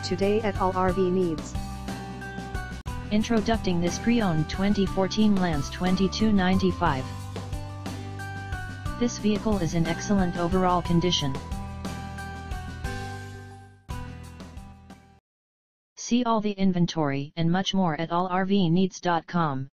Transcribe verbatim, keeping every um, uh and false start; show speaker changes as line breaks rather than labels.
today at all R V needs.
Introducing this pre-owned twenty fourteen Lance twenty-two ninety-five. This vehicle is in excellent overall condition. See all the inventory and much more at all R V needs dot com.